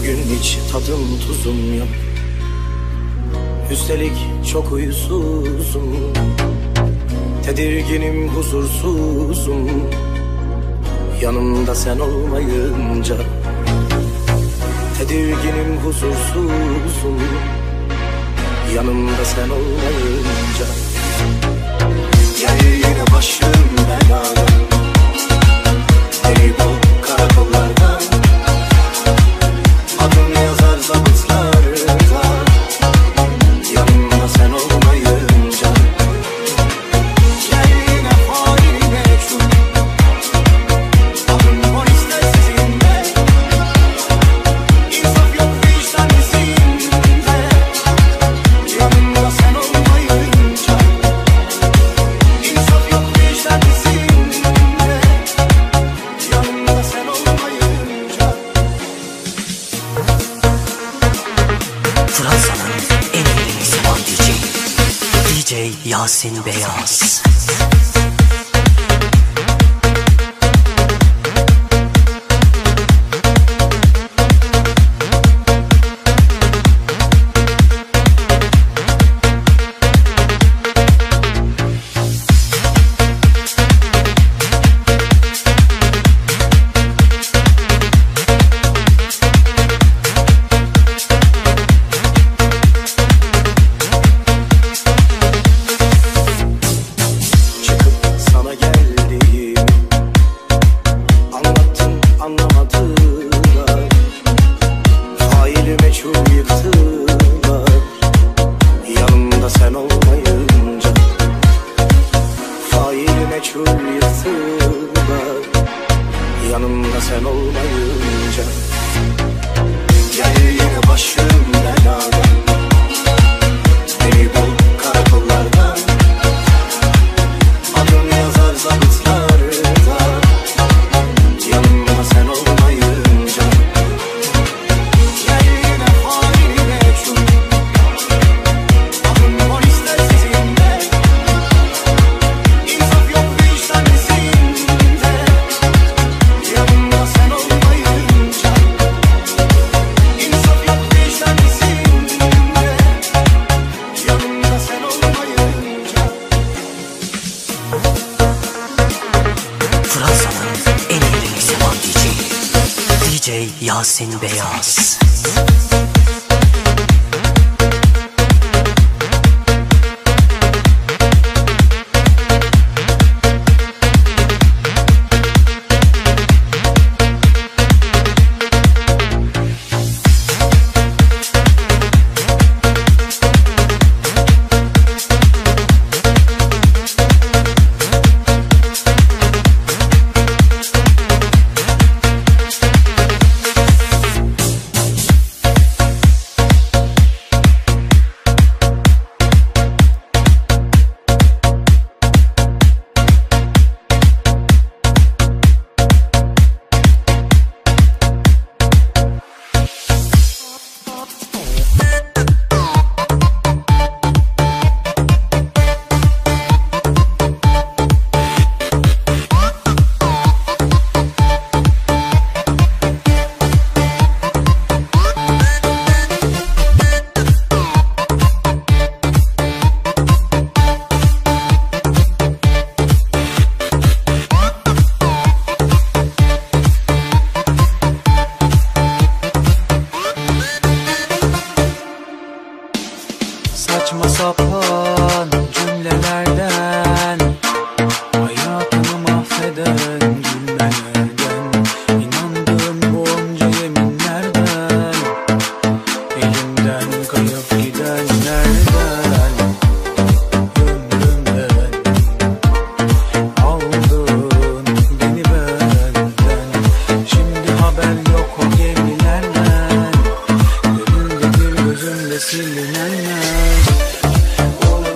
Bugün hiç tadım tuzum yok. Üstelik çok huysuzum. Tedirginim, huzursuzum. Yanımda sen olmayınca. Tedirginim, huzursuzum. Yanımda sen olmayınca. Gel yine başım belada. Beni bul karakollarda. Adın yazar zabıtlarda. Yanımda sen olmayınca. Gel yine fail meçhul. Adın polisler sizinde. İnsaf yok vicdan izinde. Yanımda sen olmayınca. İnsaf yok vicdan izinde. Yanımda sen olmayınca. Fransa'nın en iyi sevan DJ Yasin Beyaz. Yanımda sen olmayınca. Gel yine başım belada. Beni bul karakollarda. Adın yazar zabıtlarda. Yanımda sen olmayınca. Gel yine fail meçhul. Adın polisler sizinde. İnsaf yok vicdan izinde. Yanımda sen olmayınca. İnsaf yok vicdan izinde. Yanımda sen olmayınca. Fransa'nın en iyi sevan DJ Yasin Beyaz. Saçma sapan cümlelerden hayatımı mahveden gülmelerden İnandığım bonca yeminlerden elimden kayıp gidenlerden ömrümden aldın beni benden. Şimdi haber yok o gemilerden, gönüldedir gözümde silinenler. Olur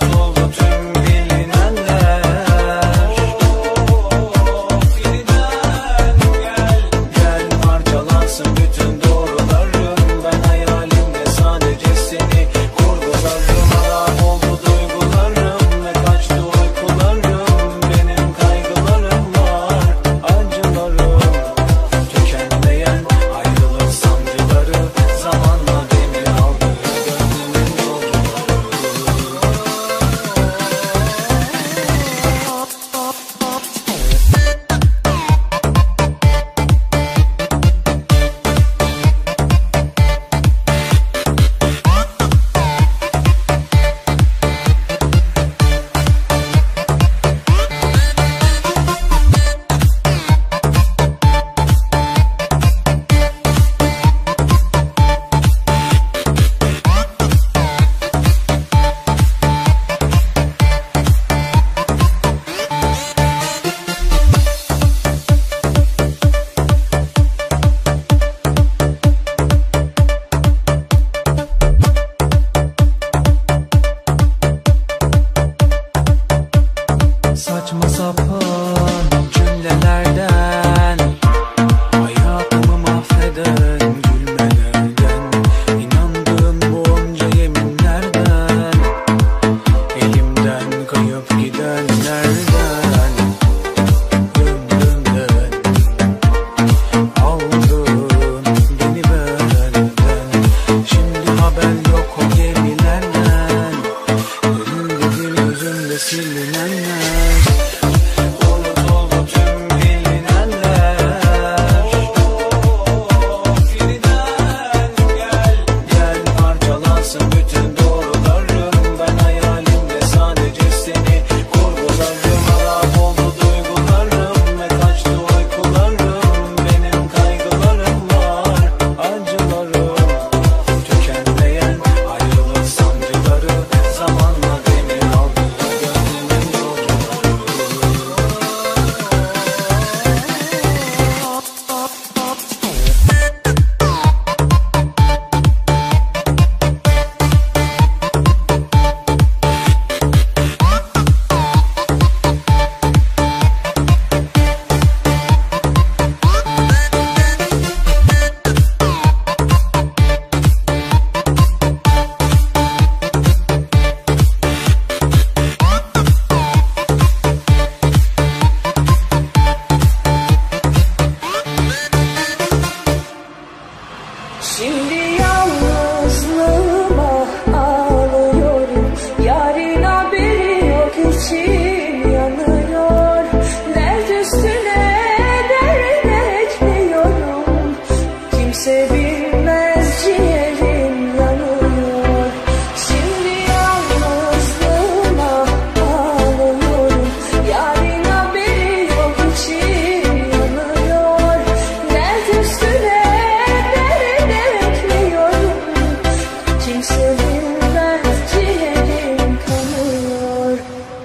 Şimdi yalnızlığıma ağlıyorum. Yarın haberi yok, içim yanıyor. Dert üstüne dert ekliyorum. Kimse bilmez ciğerim yanıyor. Şimdi yalnızlığıma ağlıyorum. Yarın haberi yok, içim yanıyor. Dert üstüne dert ekliyorum. Kimse bilmez ciğerim kanıyor.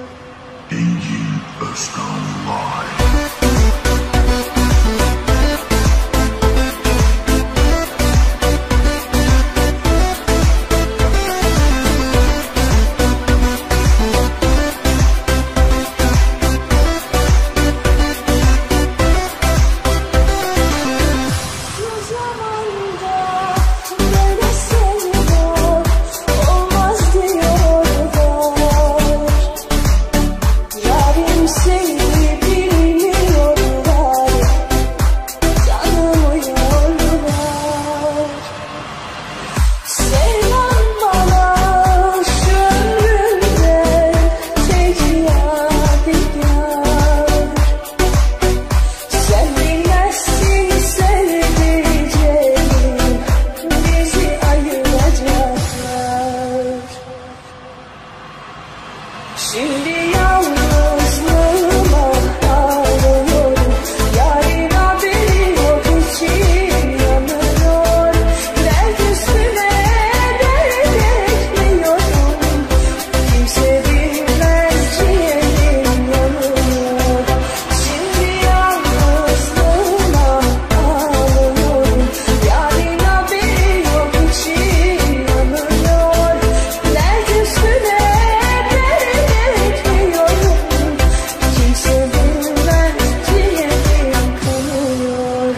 Bu zamanda böyle sevmek olmaz diyorlar. Yarim seni bilmiyorlar. Canımı yordular. Sevmem bana şu ömrümde tek yadigar. Sen bilmezsin sevdiceğim, bizi ayıracaklar. Şimdi yalnızlığıma ağlıyorum. Yarın haberi yok, içim yanıyor. Dert üstüne dert ekliyorum. Kimse bilmez ciğerim yanıyor. Şimdi yalnızlığıma ağlıyorum. Yarın haberi yok, içim yanıyor. Dert üstüne dert ekliyorum. Kimse bilmez ciğerim kanıyor.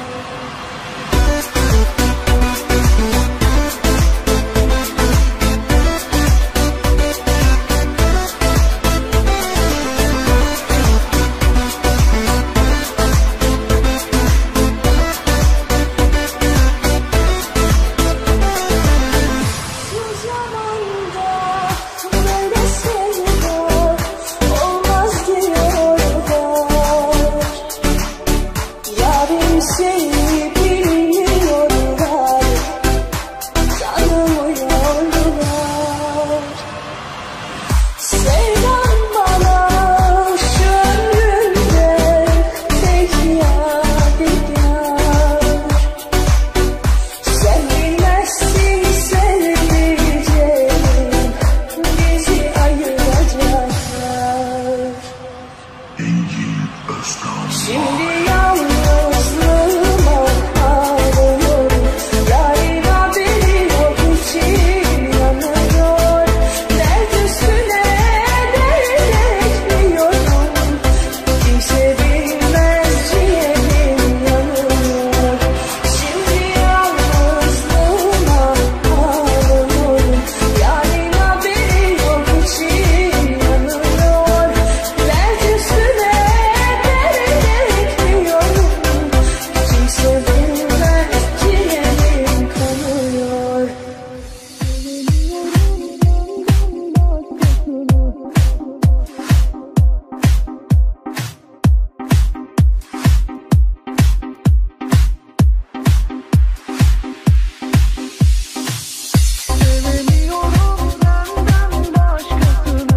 Bu zamanda böyle sevmek olmaz diyorlar. Yarim seni bilmiyorlar. Canımı yordular. Sevdan bana şu ömrümde tek yadigar. Sen bilmezsin sevdiceğim, bizi ayıracaklar. Şimdi yalnızlığıma ağlıyorum. Yarın haberi yok, içim yanıyor. Dert üstüne dert ekliyorum. Kimse bilmez ciğerim yanıyor. Şimdi yalnızlığıma ağlıyorum. Yarın haberi yok, içim yanıyor. Dert üstüne dert ekliyorum. Kimse bilmez ciğerim kanıyor. Sevemiyorum senden başkasını.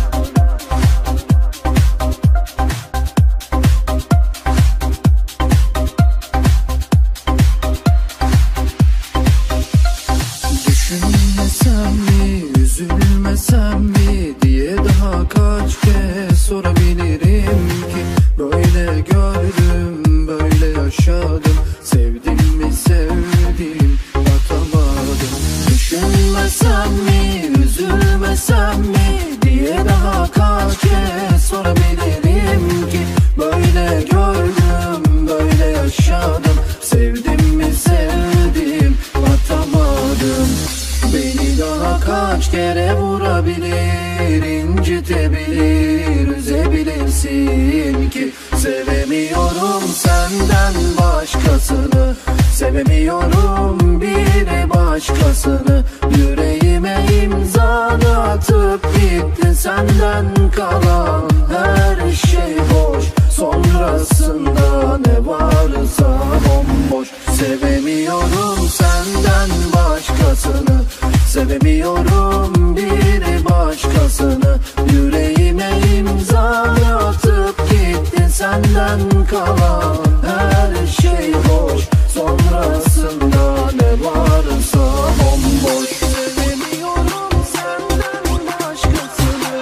Düşünmesem mi, üzülmesem mi diye daha kaç kez sorabilirim ki. Böyle gördüm, böyle yaşadım. Sevdim mi sevdim, atamadım. Düşünmesem mi, üzülmesem mi diye daha kaç kez sorabilirim ki. Böyle gördüm, böyle yaşadım. Sevdim mi sevdim, atamadım. Beni daha kaç kere vurabilir, incitebilir, üzebilirsin ki. Sevemiyorum senden başkasını, sevemiyorum bir başkasını. Yüreğime imzanı atıp gittin, senden kalan her şey boş. Sonrasında ne varsa bomboş. Sevemiyorum senden başkasını, sevemiyorum bir başkasını. Yüreğime imzanı atıp gittin, senden kalan her şey boş. Sonrasında ne varsa bomboş. Sevemiyorum senden başkasını,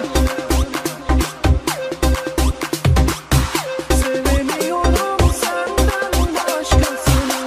sevemiyorum senden başkasını.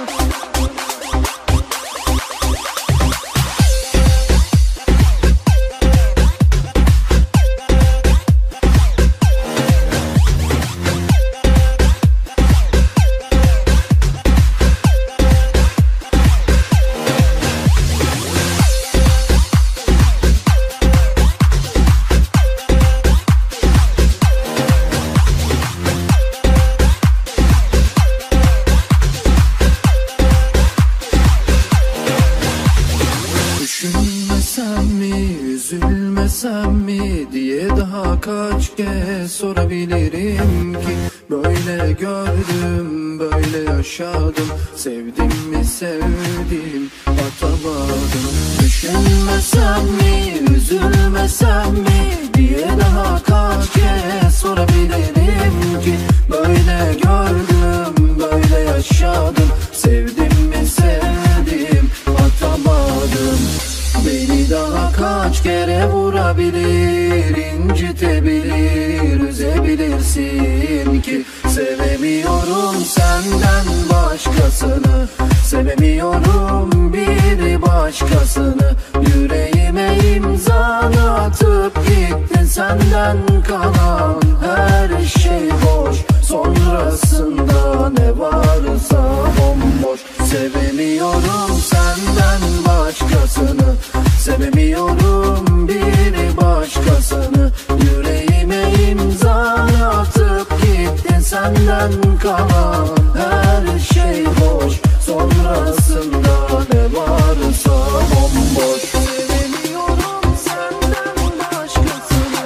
Düşünmesem mi, üzülmesem mi diye daha kaç kez sorabilirim ki. Böyle gördüm, böyle yaşadım, sevdim mi sevdim, atamadım. Düşünmesem mi, üzülmesem mi diye daha kaç kez sorabilirim ki. Böyle gördüm, böyle yaşadım, sevdim mi sevdim, atamadım. Beni daha kaç kere vurabilir, incitebilir, üzebilirsin ki. Sevemiyorum senden başkasını, sevemiyorum bir başkasını. Yüreğime imzanı atıp gittin, senden kalan her şey boş. Sonrasında ne varsa bomboş. Sevemiyorum senden başkasını, sevemiyorum bir başkasını. Yüreğime imzanı atıp gittin, senden kalan her şey boş. Sonrasında ne varsa bomboş. Sevemiyorum senden başkasını,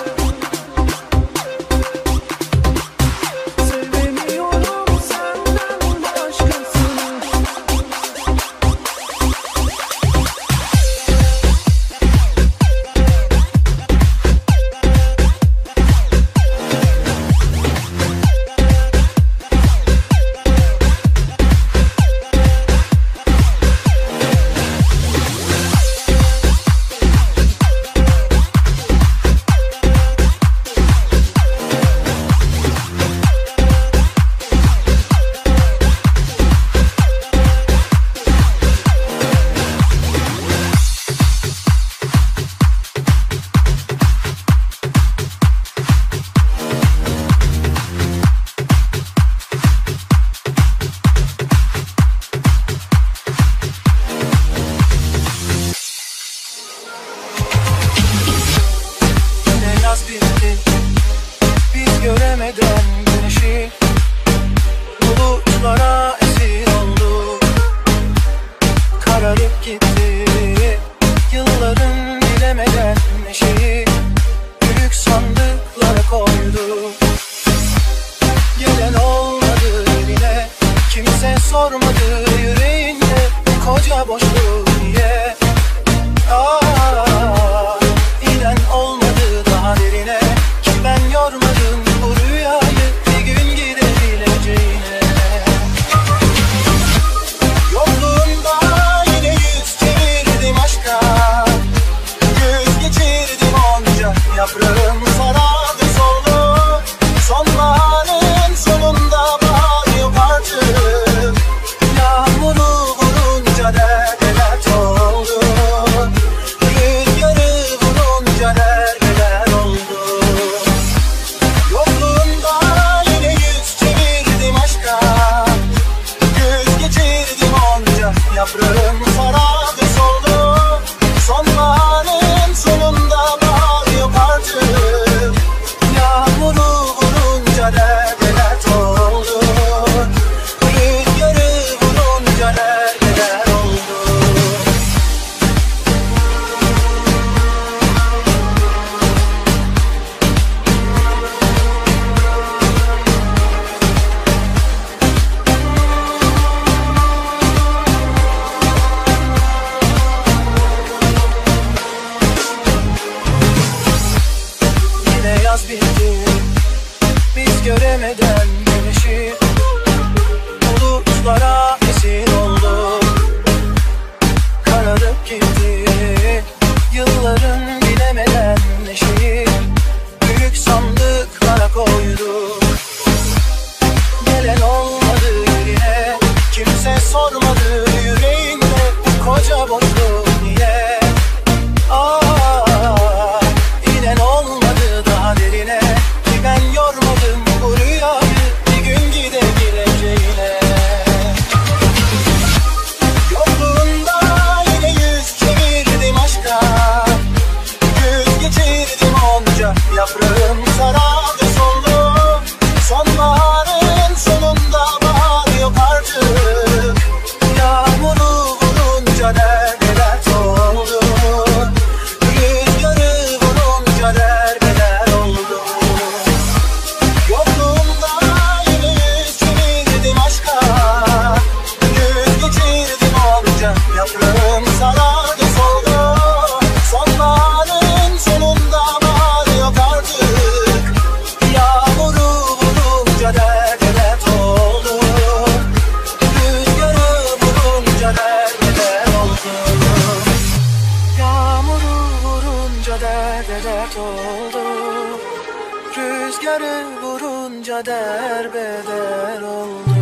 sevemiyorum senden başkasını. Ne yaz bitti, biz göremeden güneşi. Bulutlara esir oldu, kararıp gitti. Yılların bilemeden neşeyi büyük sandıklara koydu. Gelen olmadı evine, kimse sormadı yüreğinde koca boşluğu niye. İnen olmadı daha derine, ki ben yormadım bu rüyayı bir gün gidebileceğine. Yokluğunda yine yüz çevirdim aşka, yüz geçirdim onca, yaprağım sarardı soldu. Sonbaharın sonunda bahar yok artık, yağmuru vurunca derdeler oldu. Rüzgarı vurunca derdeler oldu. Yokluğunda yine yüz çevirdim aşka, yüz geçirdim onca, yaprağım sarardı soldu. Sonbaharın sonunda bahar yok artık, yağmuru vurunca derdeler oldu. Rüzgarı vurunca derdeler oldu. gitti. Yılların bilemeden neşeyi büyük sandıklara koyduk. Gelen olmadı yerine, kimse sormadı yüreğinde bu koca boşluk niye? İnen olmadı daha derine, ki ben yormadım bu rüyayı bir gün gidebileceğine. Yokluğunda yine yüz çevirdim aşka, yüz geçirdim onca yaprağım sarardı soldu. Sonbaharın sonunda bahar yok artık, yağmuru vurunca derde dert oldu. Rüzgarı vurunca derde dert oldu. Yokluğumda yine yüz çevirdim aşka, yüz geçirdim onca yaprağım sarardı soldu. Sonbaharın sonunda bahar yok artık, yağmuru vurunca derde dert oldu. Rüzgarı vurunca derde dert oldu. Yağmuru vurunca derde dert oldu. Rüzgarı vurunca derbeder oldu.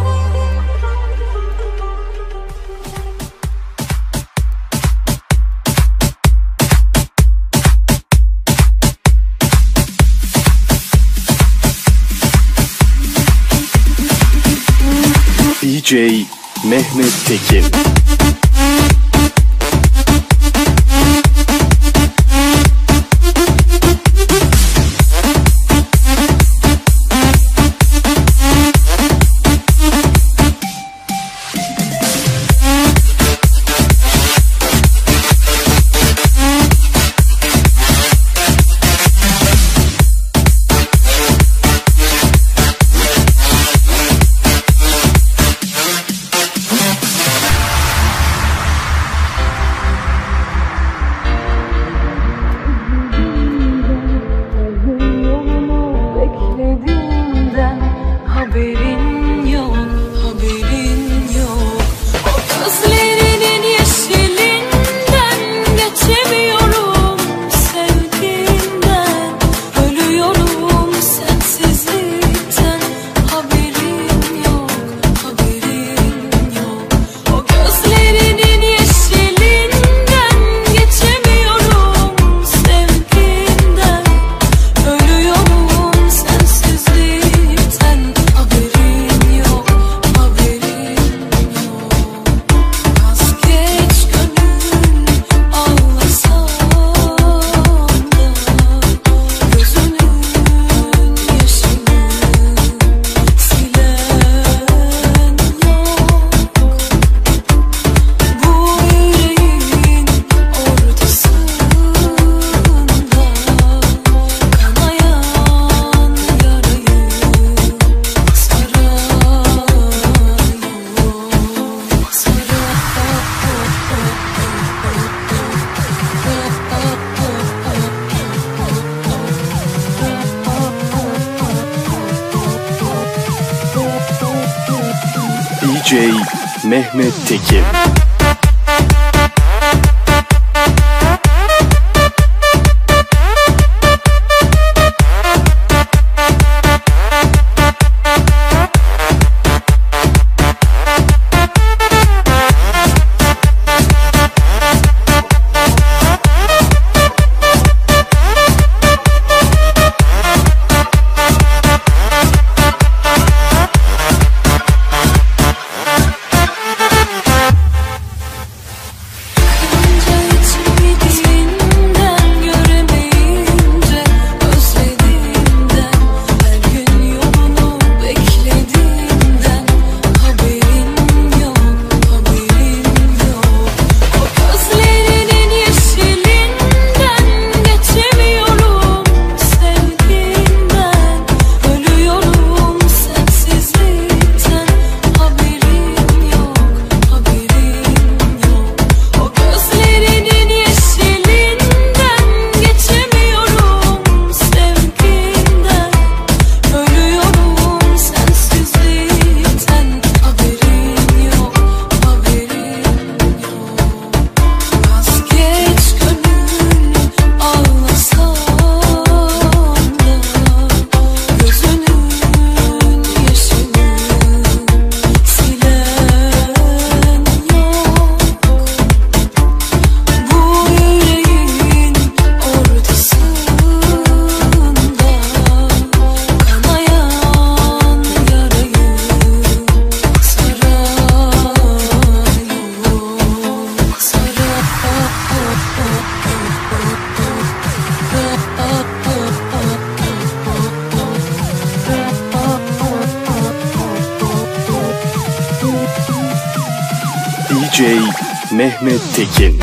DJ Mehmet Tekin. Beklediğimden haberin yok, haberin yok. O gözlerinin yeşilinden geçemiyorum, sevdiğimden ölüyorum sensizlikten. Haberin yok, haberin yok. O gözlerinin yeşilinden geçemiyorum, sevdiğimden ölüyorum sensizlikten. Haberin yok, haberin yok. Vazgeç gönül ağlasam da, gözünün yaşını silen yok. Bu yüreğin ortasında kanayan yarayı saran DJ Mehmet Tekin. DJ Mehmet Tekin.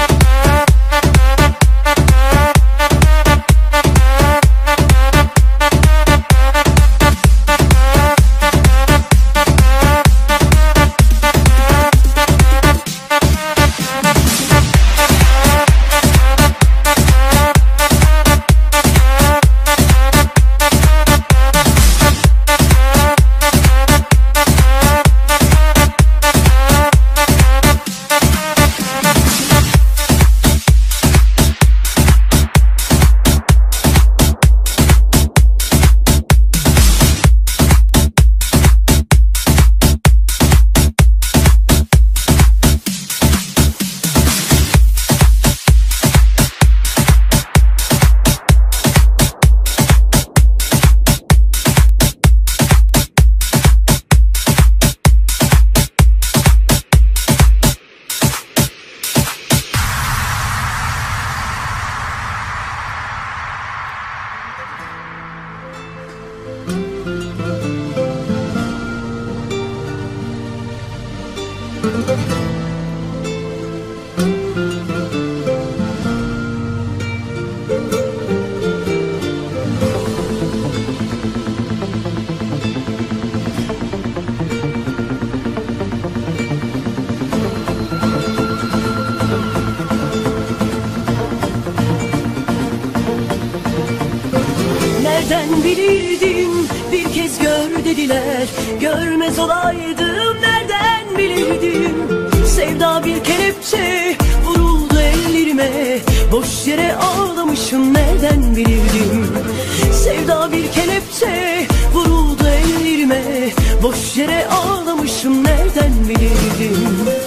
Nereden bilirdim, bir kez gör dediler. Görmez olaydım, nereden bilirdim. Sevda bir kelepçe vuruldu ellerime. Boş yere ağlamışım, nereden bilirdim. Sevda bir kelepçe vuruldu ellerime. Boş yere ağlamışım, nereden bilirdim.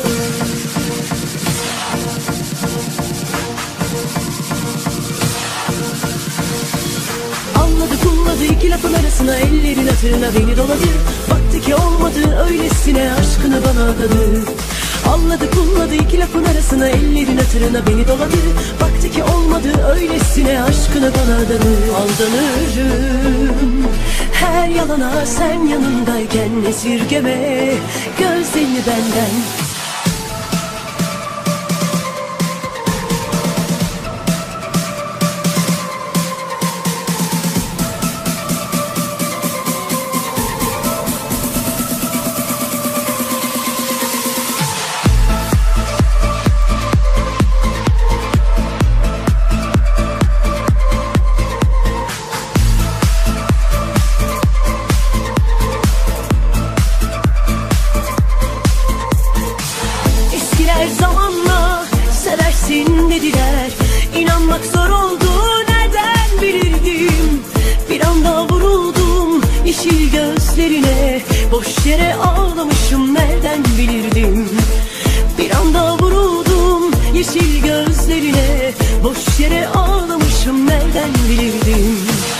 Kulladı iki lafın arasına, ellerin hatırına beni doladı. Baktı ki olmadı, öylesine aşkını bana adadı. Anladı kulladı iki lafın arasına, ellerin hatırına beni doladı. Baktı ki olmadı, öylesine aşkını bana adadı. Aldanırım her yalana, sen yanındayken esirgeme gözlerini benden. Zamanla seversin dediler, İnanmak zor oldu, nereden bilirdim. Bir anda vuruldum yeşil gözlerine. Boş yere ağlamışım, nereden bilirdim. Bir anda vuruldum yeşil gözlerine. Boş yere ağlamışım, nereden bilirdim.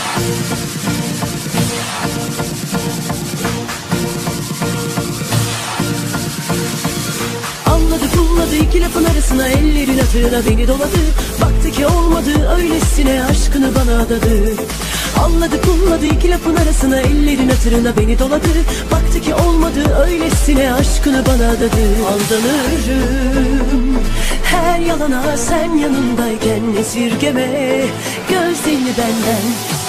Kulladı iki lafın arasına, ellerin hatırına beni doladı. Baktı ki olmadı, öylesine aşkını bana adadı. Anladı kulladı iki lafın arasına, ellerin hatırına beni doladı. Baktı ki olmadı, öylesine aşkını bana adadı. Aldanırım her yalana, sen yanındayken esirgeme gözlerini benden.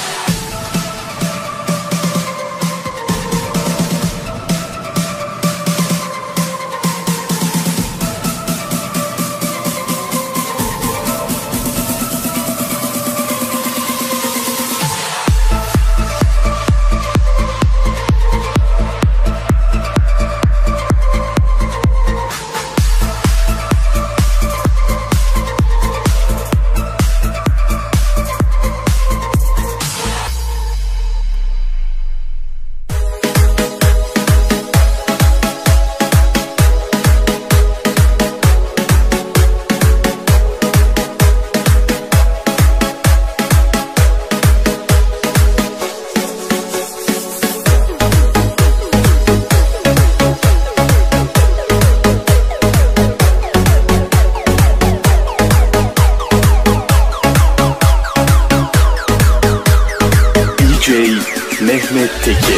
Mehmet Tekin.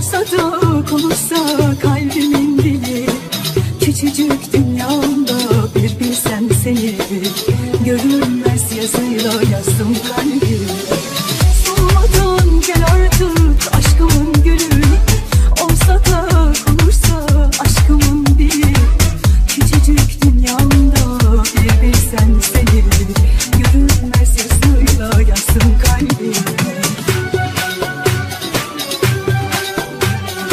sadık olursa kalbimin dili, küçücük dünyamda bir bilsen seni, görünmez yazıyla yazdım kalbimi. Solmadan gel artık aşkımın gülü, olsa da olursa aşkımın dili, küçücük dünyamda bir bilsen seni, görünmez yazıyla yazdım kalbimi.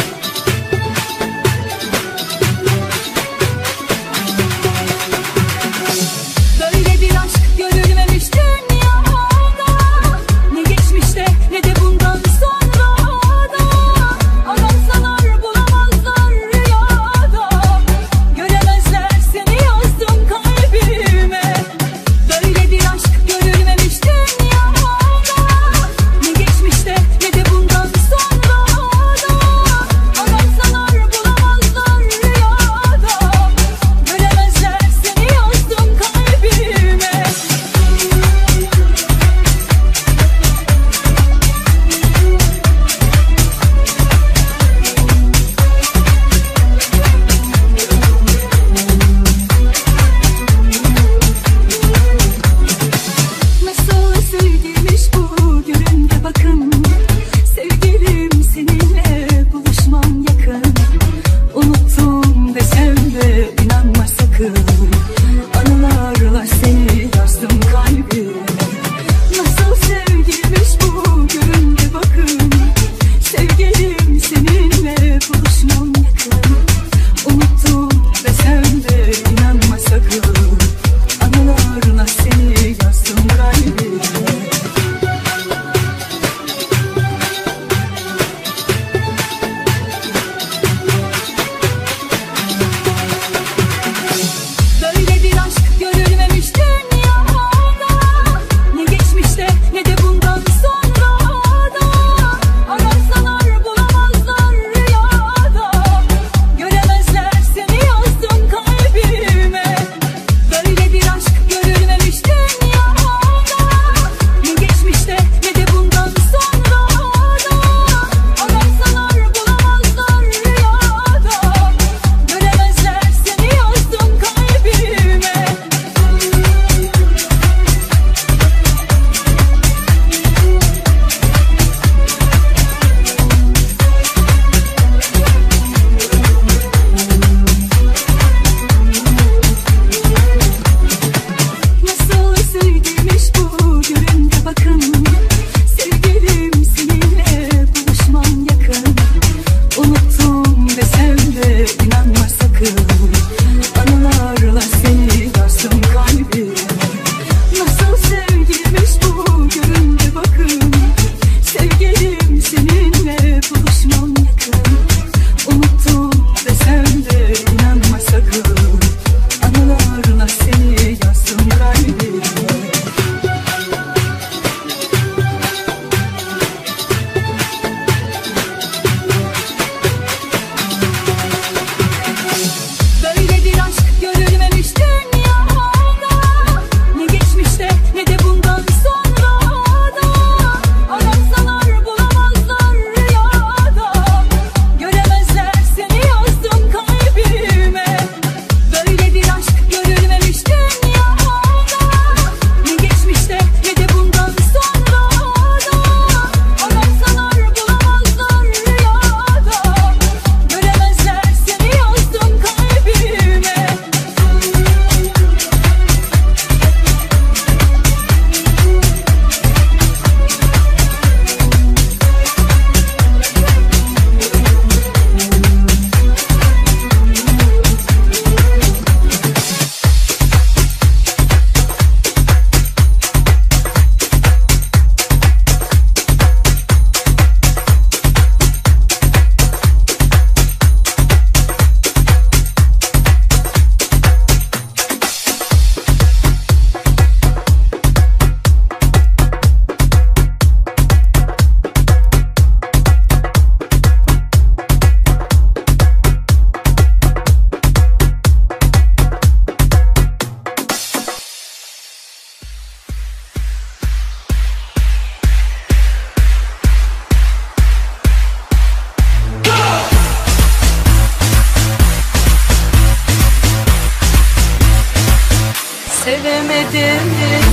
sevemedim.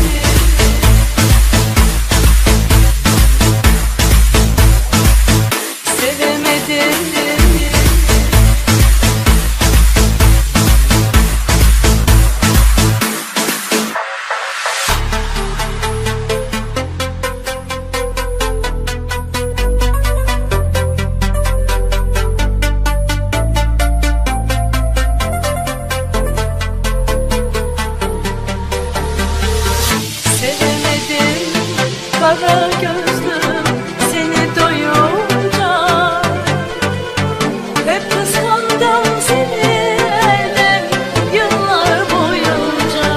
Kara gözlüm seni doyunca hep kıskandım seni elden yıllar boyunca.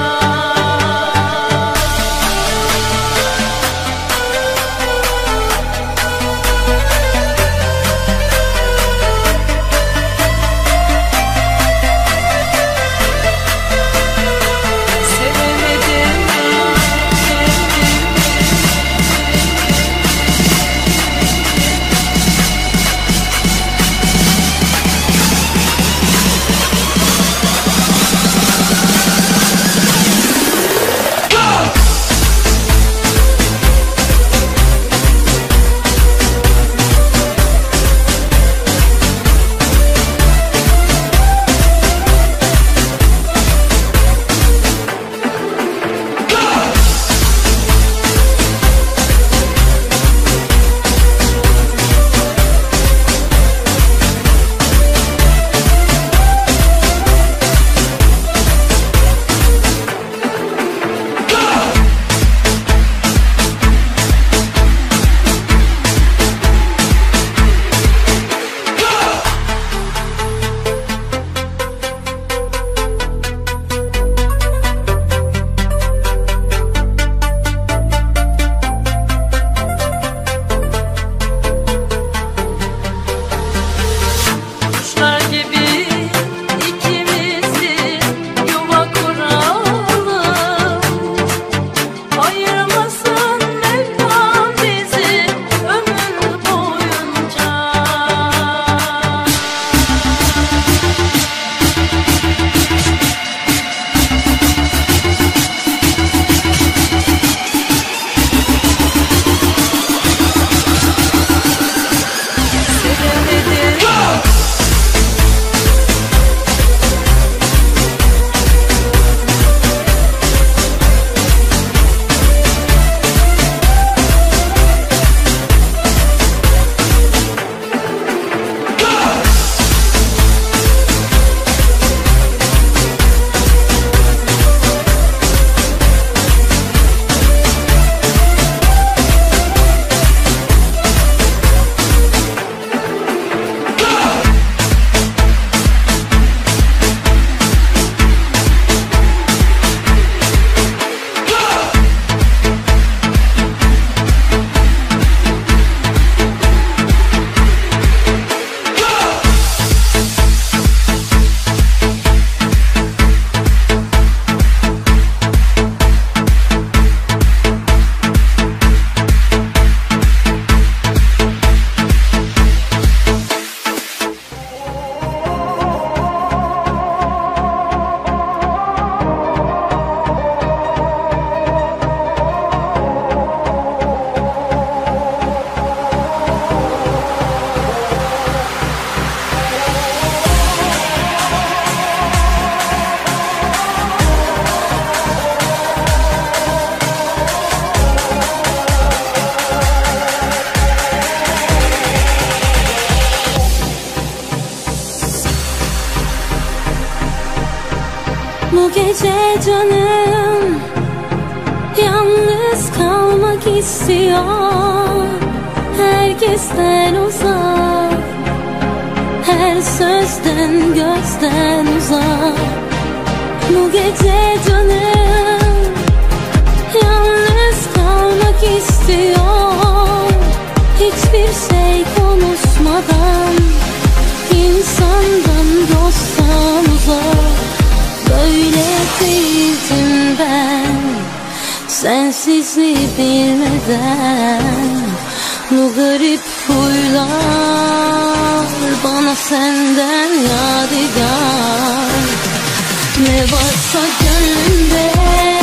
Bu gece canım yalnız kalmak istiyor, herkesten uzak, her sözden gözden uzak. Bu gece canım yalnız kalmak istiyor, hiçbir şey konuşmadan, insandan dosttan uzak. Böyle değildim ben, sensizliği bilmeden. Bu garip huylar bana senden yadigar. Ne varsa gönlümde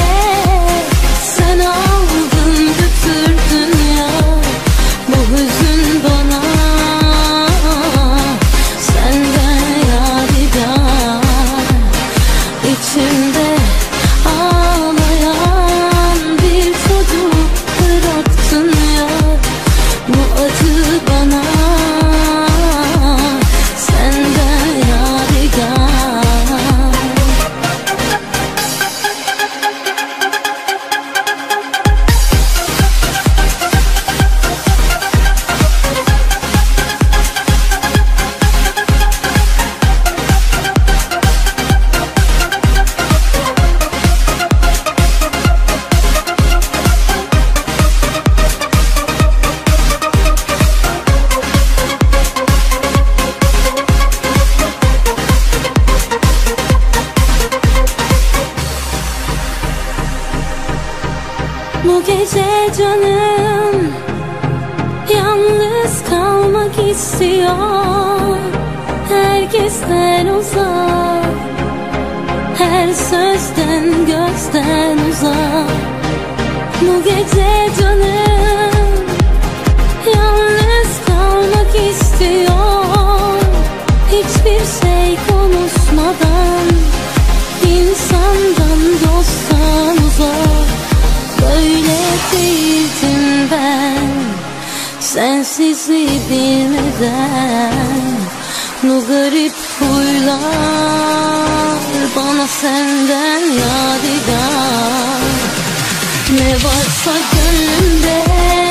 istiyor, herkesten uzak, her sözden gözden uzak. Bu gece canım yalnız kalmak istiyor, hiçbir şey konuşmadan, insandan dosttan uzak. Böyle değildim ben, sensizliği bilmeden. Bu garip huylar bana senden yadigar. Ne varsa gönlümde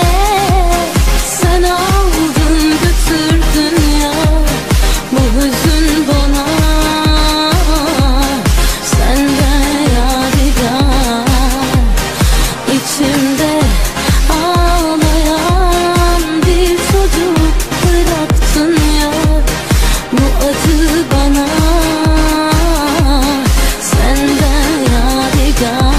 sen aldın götürdün ya. Bu hüzün bana senden yadigar. İçimde ağlayan bir çocuk bıraktın ya. Bu acı bana senden yadigar.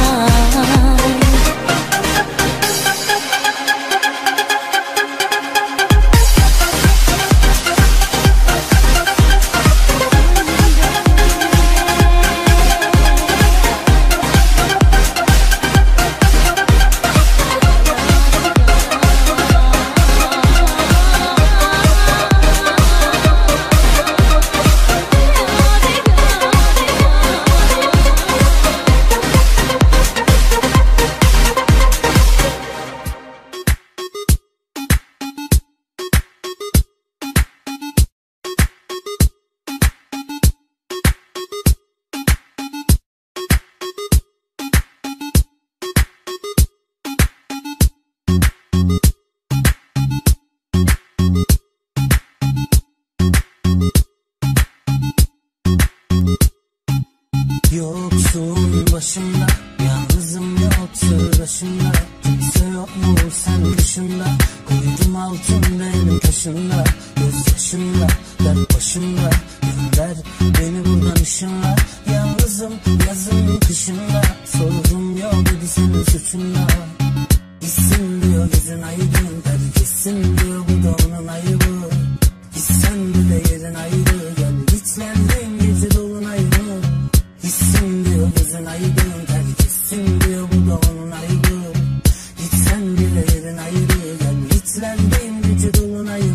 Yoksun başımda, yalnızım yok sırdaşımda. Kimse yok mu sen dışında? Koydum altında elim taşında, gözyaşımda, dert başımda. Gönder beni buradan ışınla. Yalnızım yazın kışında, sorun yok dedi senin suçunda. Gitsin diyor gözün aydın, terk etsin diyor bu da onun ayıbı. Gitsen bile yerin ayrı, gel gitmendeyim gece dolunayı. Gitsin diyor gözün aydın, terk etsin diyor bu da onun ayıbı. Gitsen bile yerin ayrı, gel gitlerdeyim gece dolunayı.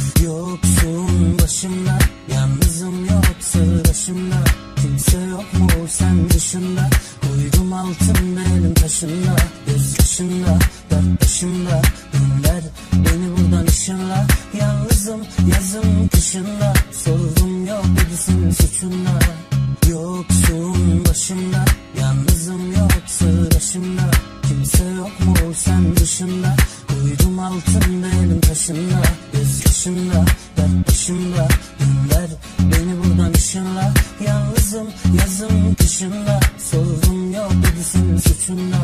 Yoksun başımda, yalnızım yok sırdaşımda. Kimse yok mu sen dışında? Koydum altında elim taşında, gözyaşında, dert başımda. Gönder beni buradan ışınla. Yalnızım yazın kışında, sorun yok dedi senin suçunda. Yoksun başımda, yalnızım yok sırdaşımda. Kimse yok mu sen dışında? Koydum altında elim taşında, gözyaşında, dert başımda. Gönder beni buradan ışınla. Yalnızım yazın kışında, sorun yok dedi senin suçunda.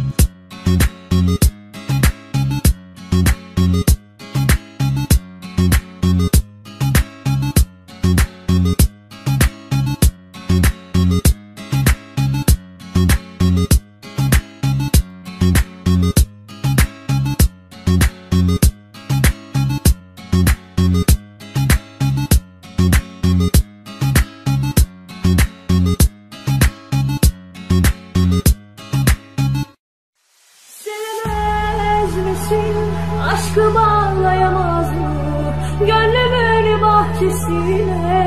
Aşkı bağlayamaz mı gönlümün bahçesine?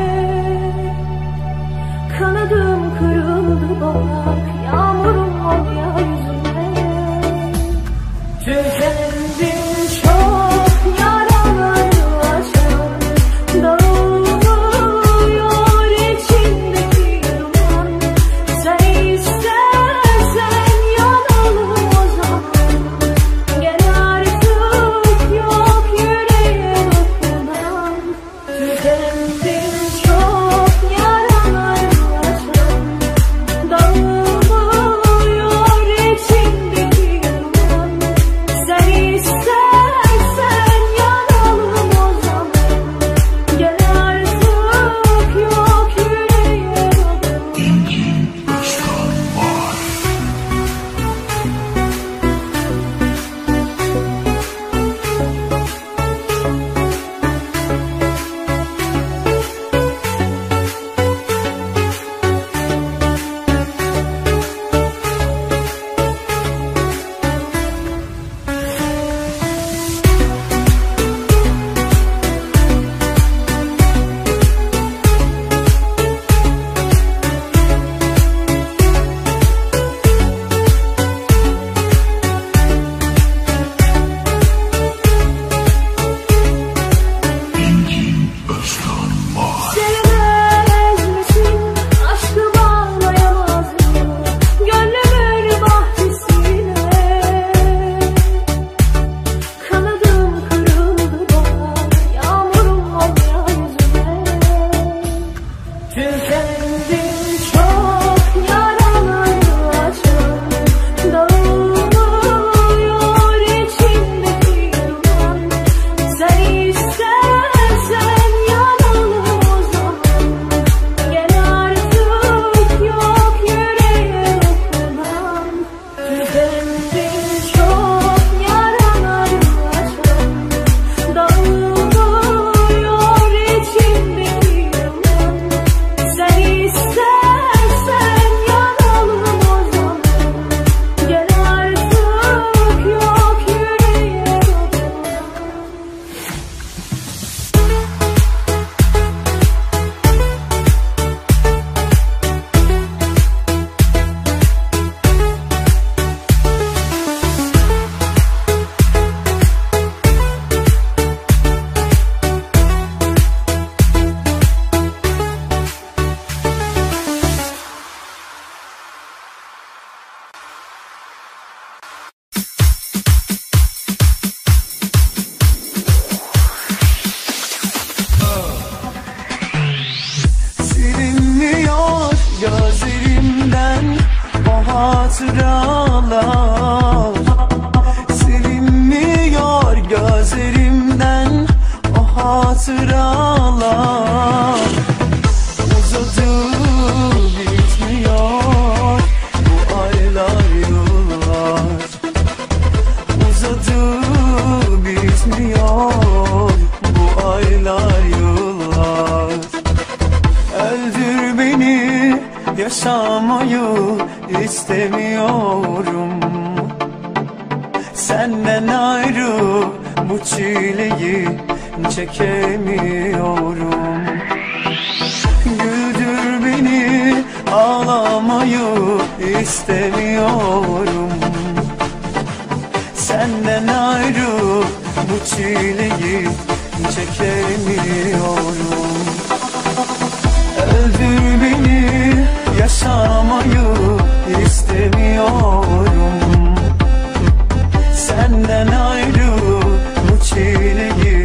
Kanadım kırıldı bak, yağmurum ol ya yüzüme. Tükendim çok yaraları açan, dağılıyor içindeki duman. Sen istersen yanalım o zaman. Sen hatıralar. Silinmiyor gözlerimden o hatıralar. Uzadı bitmiyor bu aylar yıllar. Uzadı bitmiyor bu aylar yıllar. Öldür beni, yaşamayı istemiyorum. Senden ayrı bu çileyi çekemiyorum. Güldür beni, ağlamayı istemiyorum. Senden ayrı bu çileyi çekemiyorum. Öldür beni, yaşamayı istemiyorum. Senden ayrı bu çileyi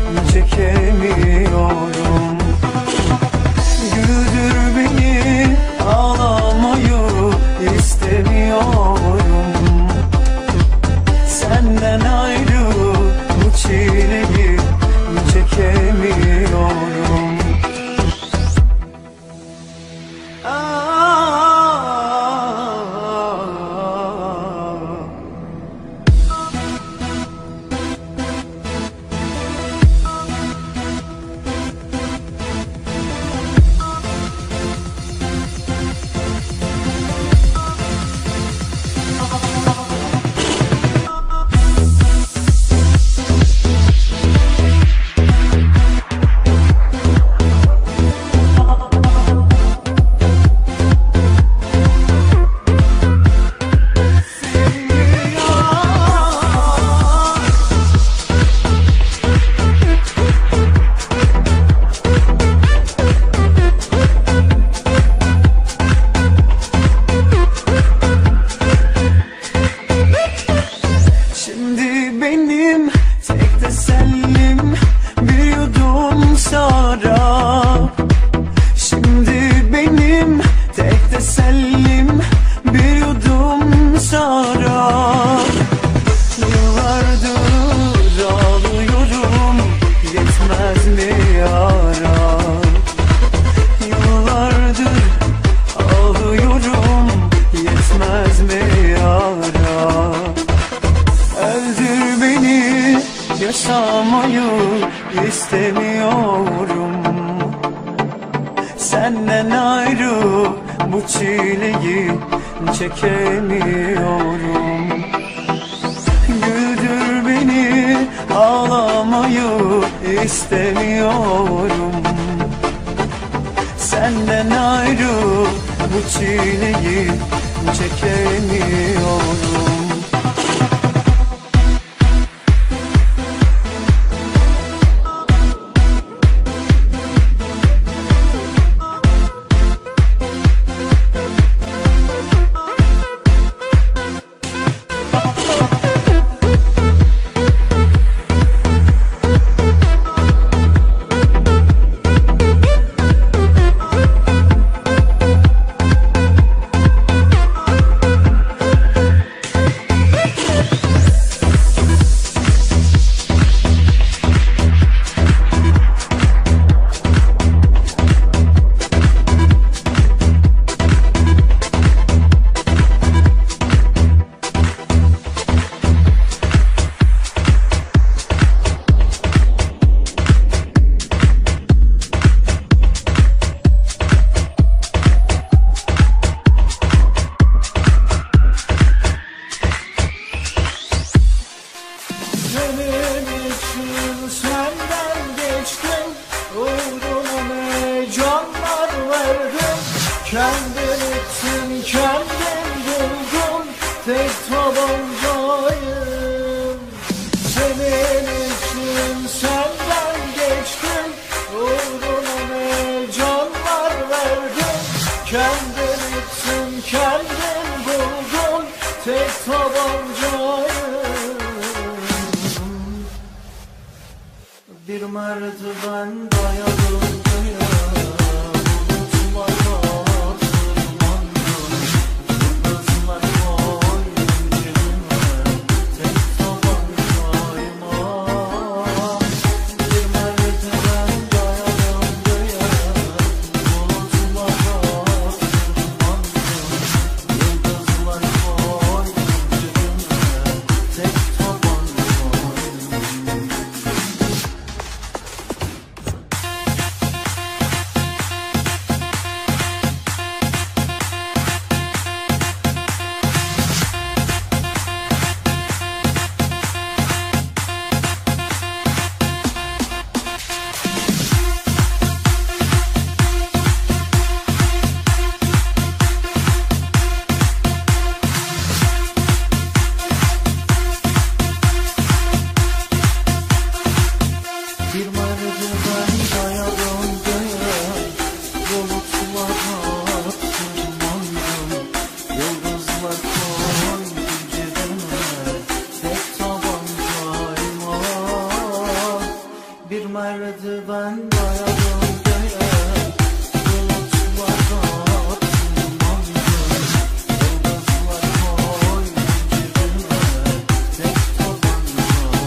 çekemiyorum. Güldür beni, ağlamayı istemiyorum. Senden ayrı bu çileyi çekemiyorum. Şimdi benim tek tesellim bir yudum şarap. Şimdi benim tek tesellim bir yudum şarap. Yıllardır ağlıyorum, yetmez mi yara? Yıllardır ağlıyorum, yetmez mi yara? Öldür beni, yaşamayı istemiyorum. Senden ayrı bu çileyi çekemiyorum. Güldür beni, ağlamayı istemiyorum. Senden ayrı bu çileyi çekemiyorum. Kendin ettin, kendin buldun tek tabancayı. Senin için senden geçtim, uğruna ne canlar verdim. Kendin ettin, kendin buldun tek tabancayı. Bir merdiven dayadım göğe, bulutlarla tırmandım. Yıldızlar ben dayadım göğe, bulutlara tırmandım. Yıldızlar koydu cebime, tek tabancayma. Bir merdiven dayadım göğe, bulutlara tırmandım. Yıldızlar koydu cebime, tek tabancayma.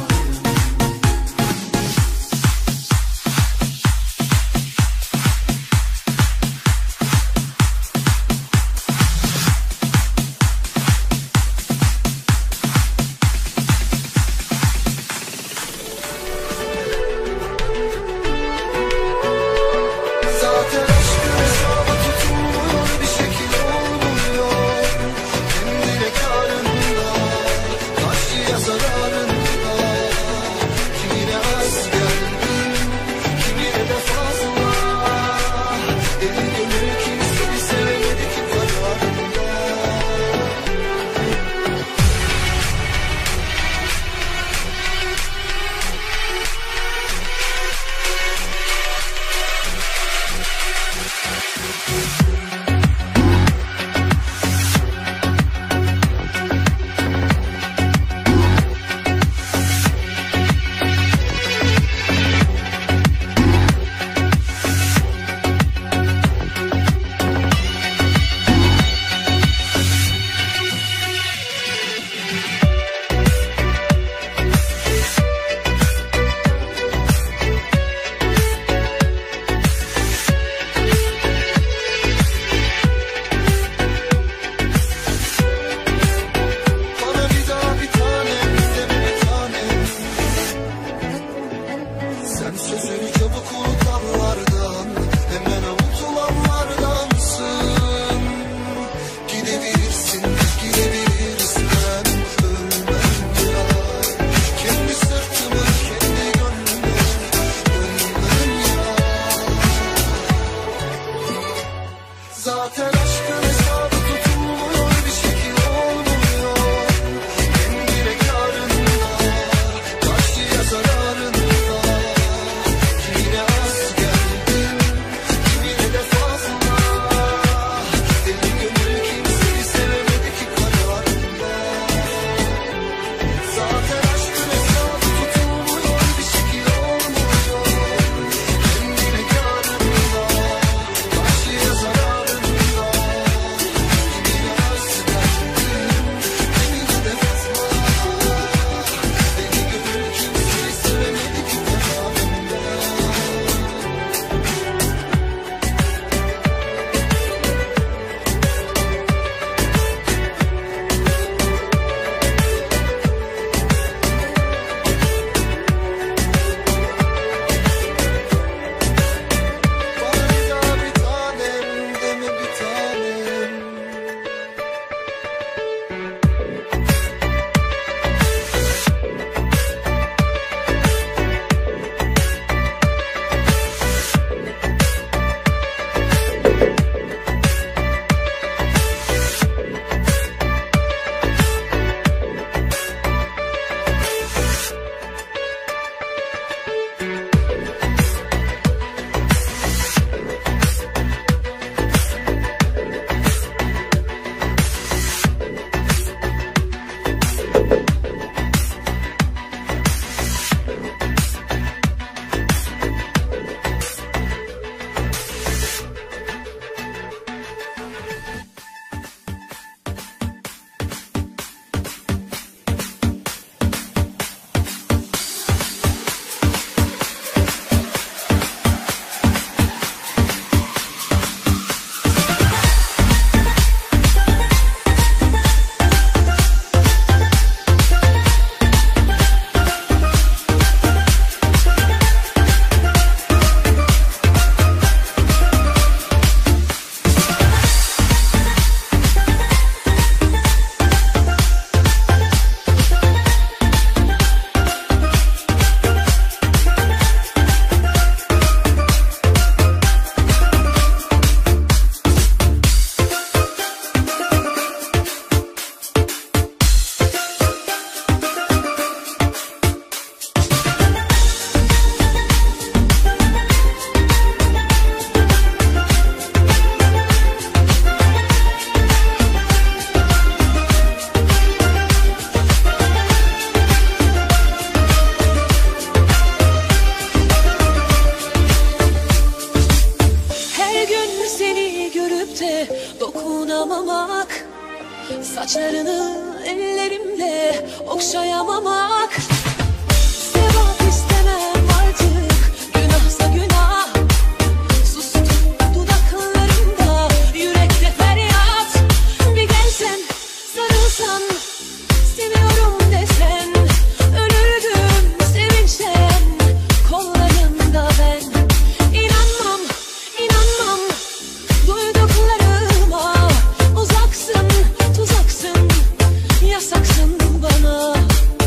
görüp de dokunamamak, saçlarını ellerimle okşayamamak. Sevap istemem artık, günahsa günah. Sustum dudaklarımda, yürekte feryat. Bir gelsen, sarılsan, seviyorum desen, ölürdüm sevinçten kollarında ben. İnanmam, inanmam duyduklarıma. Uzaksın, tuzaksın, yasaksın bana.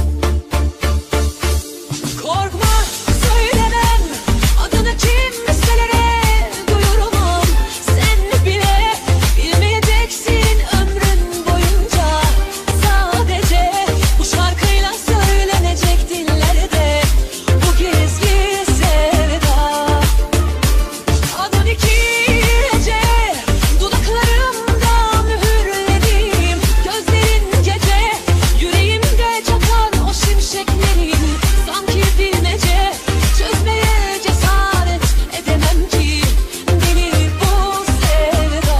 Korkma, söylemem adını kimselere duyurmam. Sen bile bilmeyeceksin ömrün boyunca. Sadece bu şarkıyla söylenecek dillerde bu gizli sevda. Adın iki gece dudaklarımda mühürledim. Gözlerin gece yüreğimde çakan o şimşeklerin. Sanki bilmece çözmeye cesaret edemem ki beni bu sevda.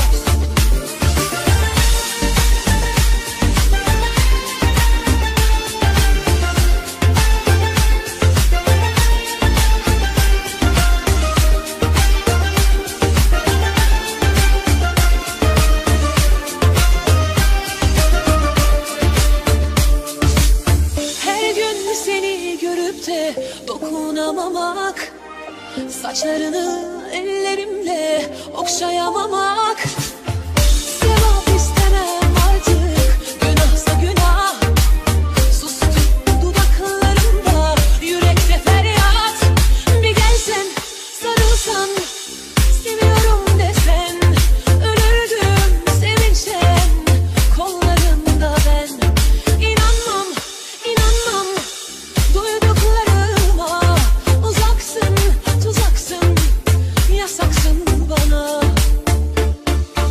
Her gün seni görüp de dokunamamak, saçlarını ellerimle okşayamamak. Sevap istemem artık, günahsa günah. Sustum dudaklarımda, yürekte feryat. Bir gelsen, sarılsan, seviyorum desen, ölürdüm sevinçten kollarında ben. İnanmam, inanmam duyduklarıma. Uzaksın, tuzaksın, yasaksın bana.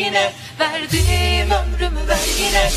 yine. Verdiğim ömrümü ver yine.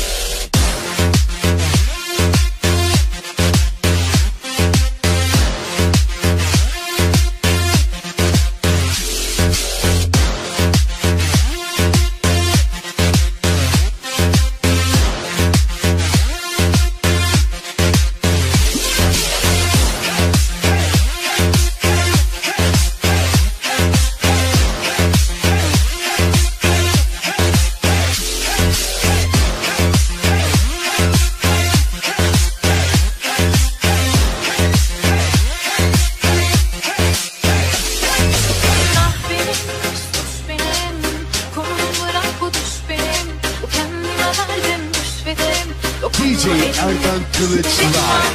DJ Erkan Kılıçlar.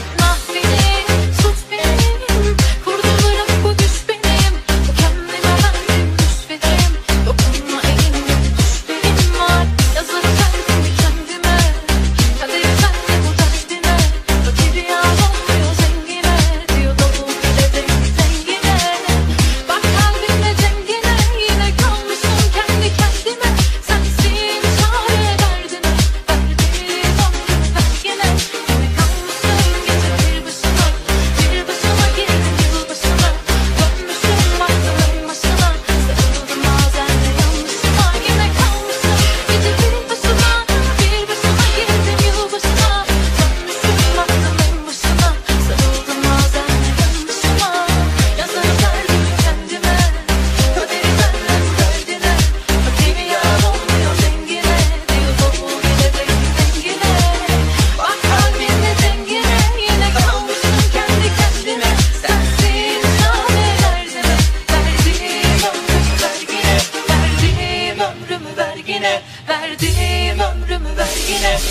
Verdiğim ömrümü ver yine.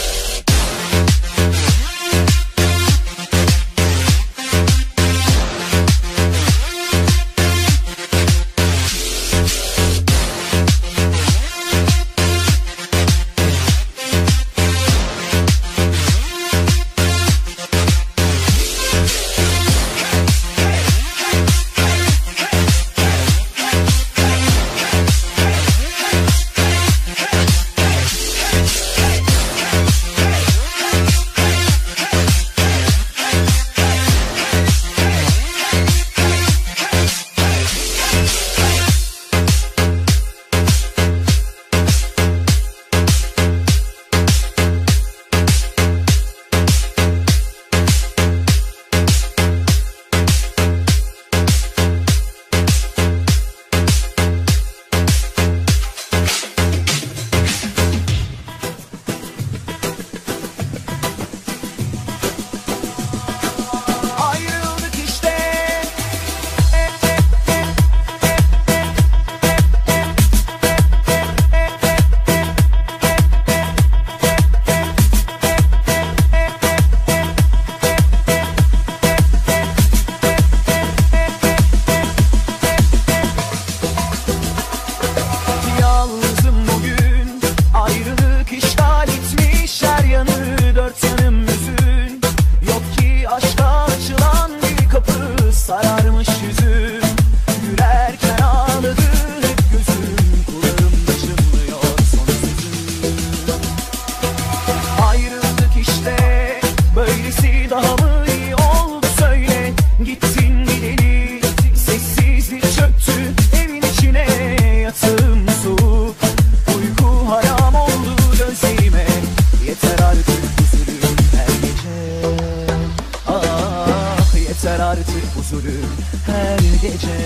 Her gece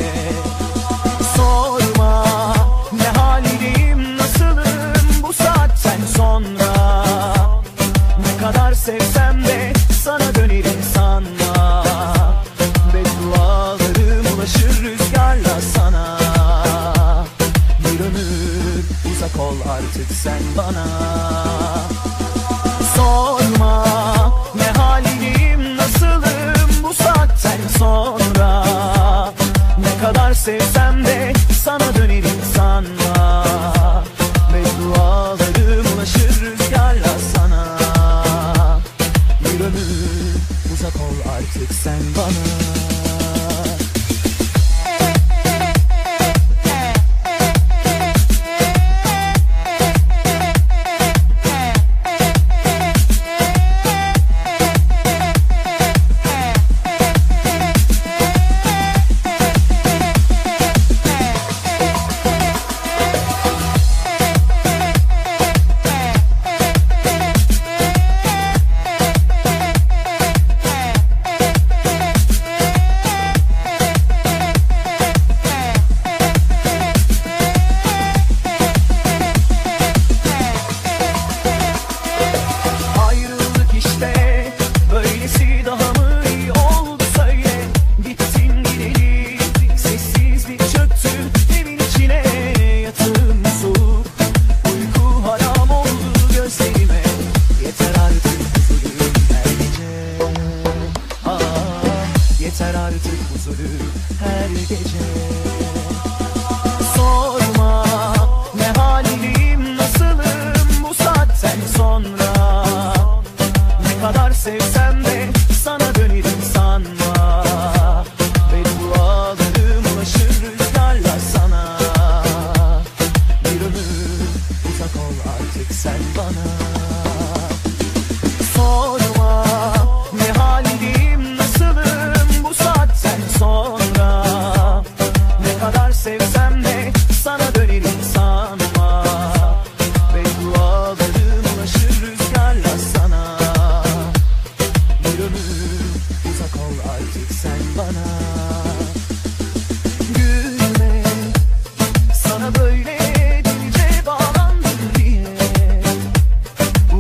sorma ne haldeyim, nasılım bu saatten sonra. Ne kadar sevsem de sana dönerim sanma. Beddualarım ulaşır rüzgarla sana. Bir ömür uzak ol artık sen bana. Sorma ne haldeyim, nasılım bu saatten sonra. Ne kadar sevsem de sana dönerim sanma. Beddualarım ulaşır rüzgarla sana. Bir ömür uzak ol artık sen bana. uzak ol artık sen bana. Sorma ne haldeyim, nasılım bu saatten sonra. Ne kadar sevsem de sana dönerim sanma. Ve dualarım ulaşır rüzgarla sana. Bir ömür uzak ol artık sen bana. Gülme, sana böyle delice bağlandım diye.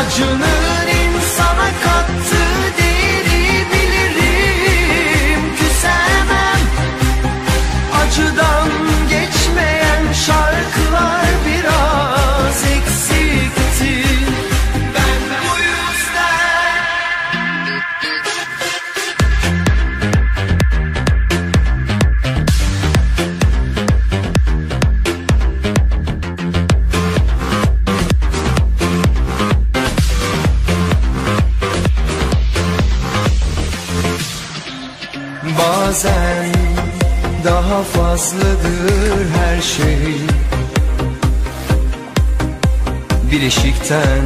Acının insana kattığı değeri bilirim. Küsemem acıdan geçmeyen şarkılar biraz eksikti. Ben bu yüzden bazen daha fazladır her şey. Bir eşikten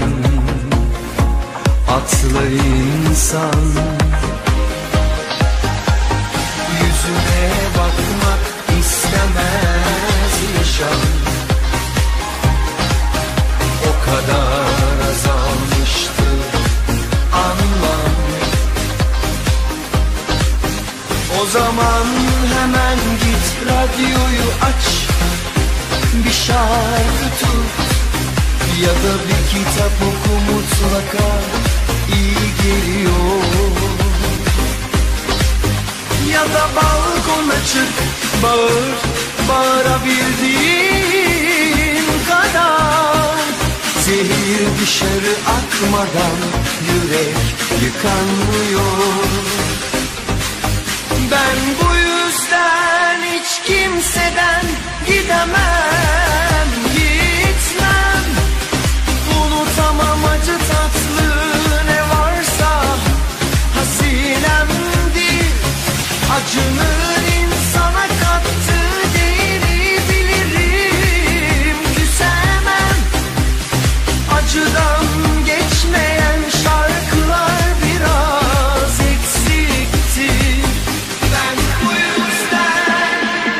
atla insan, yüzüne bakmak istemez inşan. O kadar azalmıştı anlam. O zaman hemen git radyoyu aç, bir şarkı tut ya da bir kitap oku, mutlaka iyi geliyor. Ya da balkona çık, bağır, bağırabildiğin kadar. Zehir dışarı akmadan yürek yıkanmıyor. Ben bu yüzden hiç kimseden gidemem, gitmem. Unutamam acı tatlı ne varsa hazinemdir. Acının insana kattığı değeri bilirim. Küsemem acıdan geçmeyen şarkılar biraz eksikti. Ben bu yüzden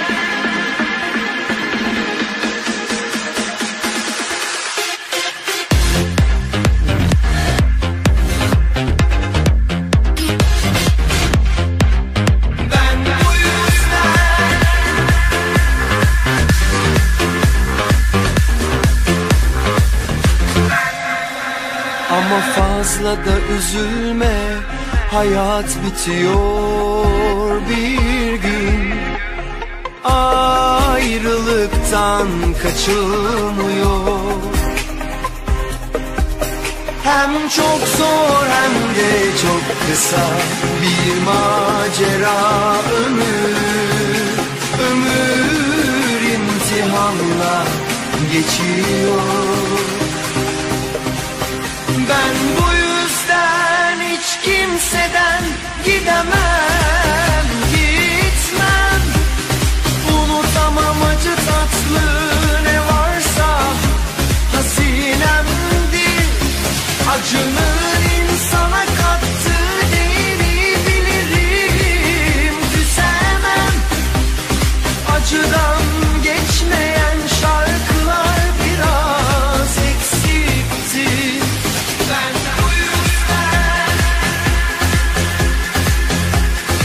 ama fazla da üzülme, hayat bitiyor bir gün. Ayrılıktan kaçılmıyor. Hem çok zor hem de çok kısa bir macera ömür. Ömür imtihanla geçiyor. Ben bu yüzden hiç kimseden gidemem, gitmem. Unutamam acı tatlı ne varsa hazinemdir. Acının insana kattığı değeri bilirim. Küsemem acıdan geçmeyen şarkılar biraz eksikti. Ben bu yüzden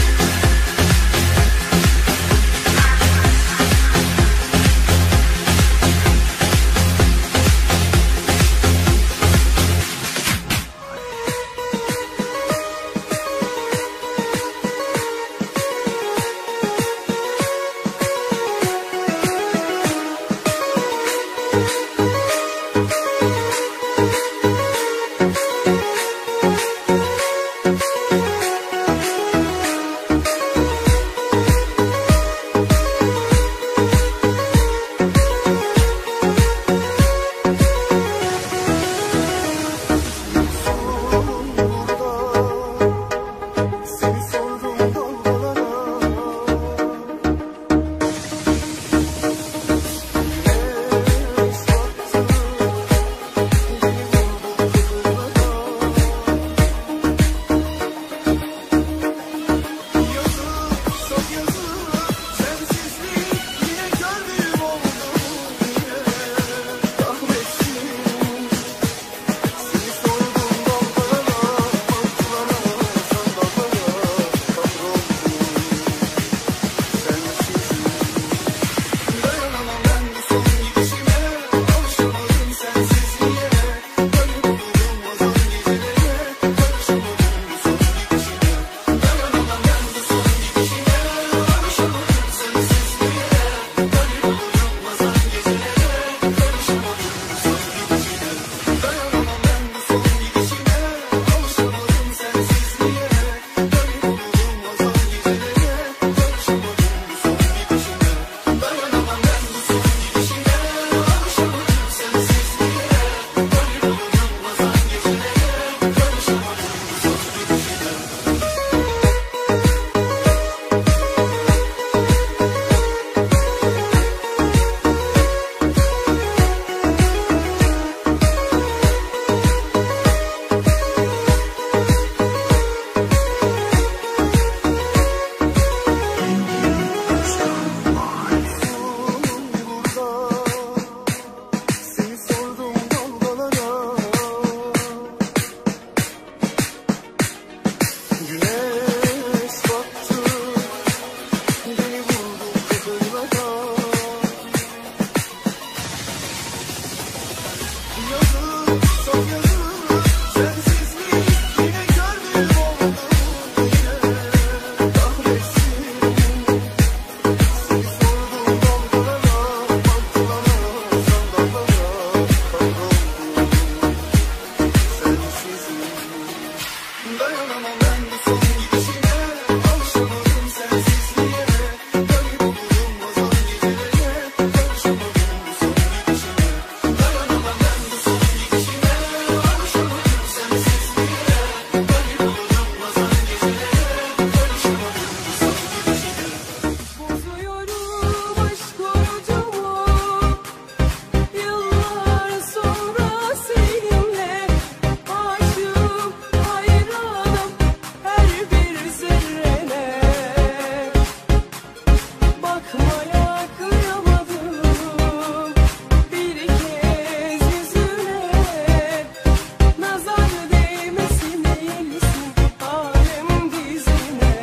Bakmaya kıyamadım bir kez yüzüne, nazar değmesin eğilsin alem dizine.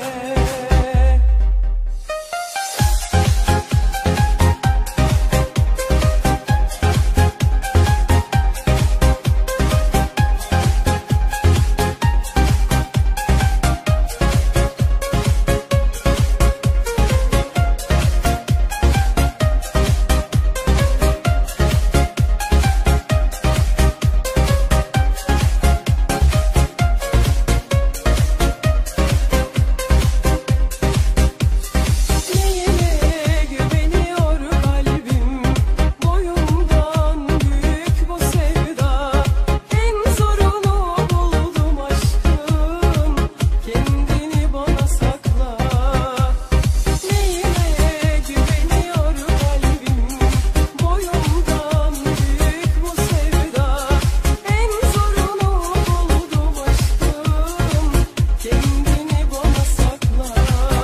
Neyine güveniyor kalbim, boyumdan büyük bu sevda. En zorunu buldum aşkım, kendini bana sakla. Neyine güveniyor kalbim, boyumdan büyük bu sevda. En zorunu buldum aşkım, kendini bana sakla.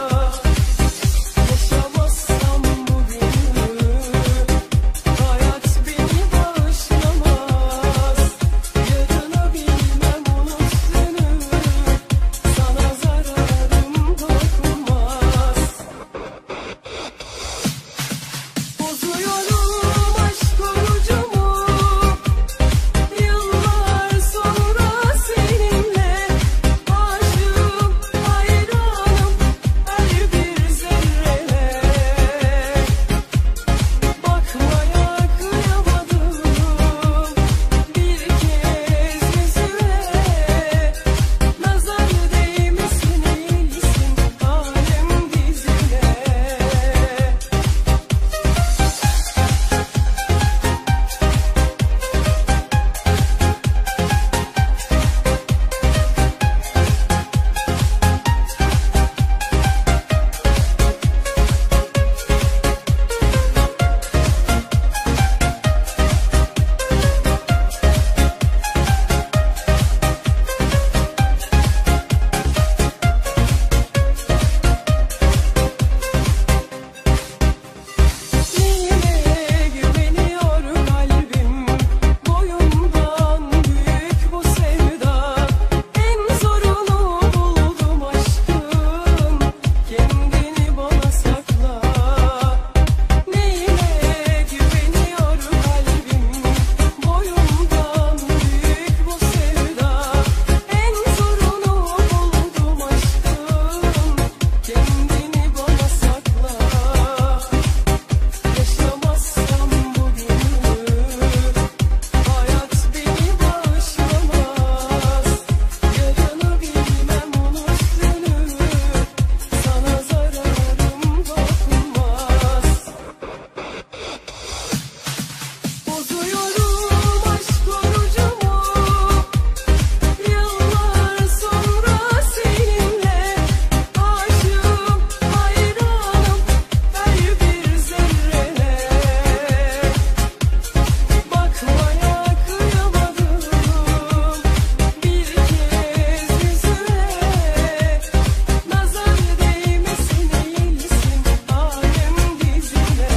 Yaşamazsam bugünü, hayat beni bağışlamaz. Yarını bilmem unut dünü, sana zararım dokunmaz. Bozuyorum aşk orucumu, yıllar sonra seninle. Aşığım, hayranım her bir zerrene. Bakmaya kıyamadım bir kez yüzüne, nazar değmesin eğilsin alem dizine. Neyine güveniyor kalbim, boyumdan büyük bu sevda. En zorunu buldum aşkım, kendini bana sakla. Neyine güveniyor kalbim, boyumdan büyük bu sevda. En zorunu buldum aşkım, kendini bana sakla. Yaşamazsam bugünü, hayat beni bağışlamaz. Yarını bilmem unut dünü, sana zararım dokunmaz. Bozuyorum aşk orucumu, yıllar sonra seninle. Aşığım, hayranım her bir zerrene. Bakmaya kıyamadım bir kez yüzüne, nazar değmesin eğilsin alem dizine.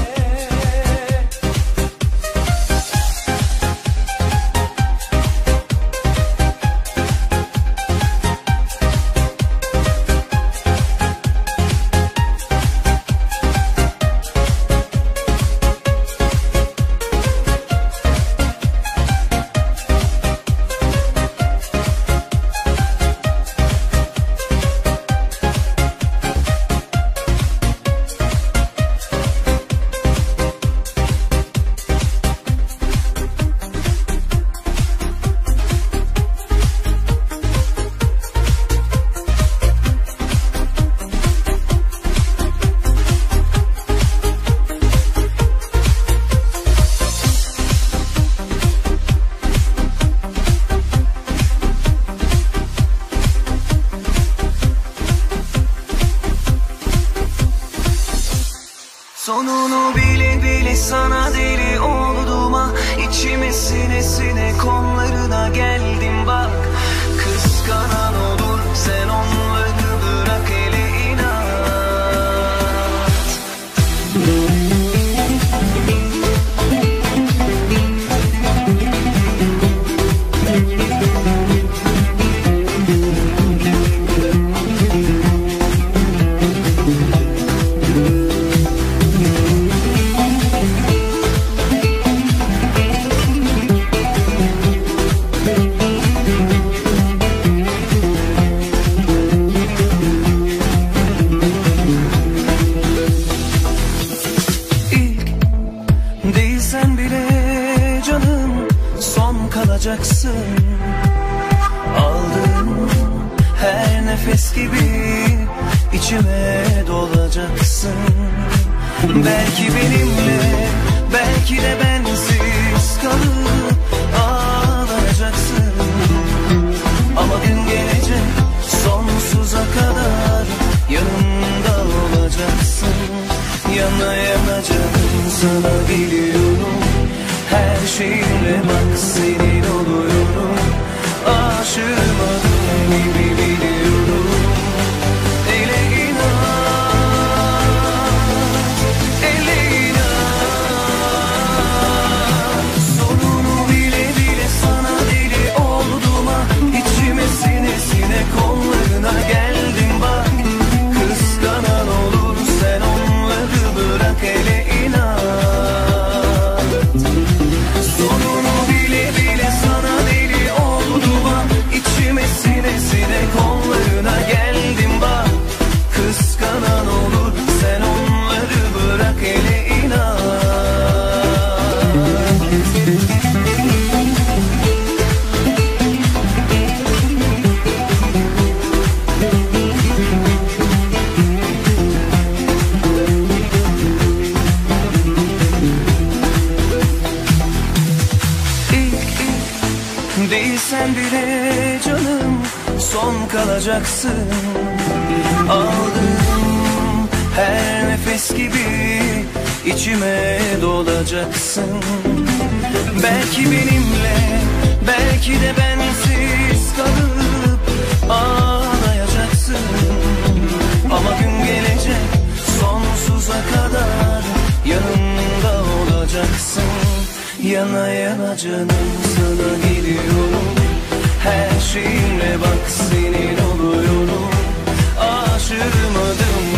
Sonunu bile bile sana deli oldum ha. İçime sine sine kollarına geldim bak. Kıskanan olur sen onları bırak hele inat. Değilsen bile canım son kalacaksın. Aldığım her nefes gibi içime dolacaksın. Belki benimle, belki de bensiz kalıp ağlayacaksın. Ama gün gelecek sonsuza kadar yanımda olacaksın. Yana yana canım sana geliyorum. Her şeyimle bak senin oluyorum. Aşığım adım gibi biliyorum. Ele inan, ele inan. Sonunu bile bile sana deli oldum ha. İçime sine sine kollarına geldim bak. Kıskanan olur sen onları bırak ele inan. Sonunu bile bile sana deli oldum ha. İçime sine sine kollarına geldim bak. Kıskanan olur sen onları bırak ele inan. Değilsen bile canım son kalacaksın. Aldığım her nefes gibi içime dolacaksın. Belki benimle, belki de bensiz kalıp ağlayacaksın. Ama gün gelecek sonsuza kadar yanımda olacaksın. Yana yana canım sana geliyorum. Her şeyimle bak senin oluyorum. Aşığım adım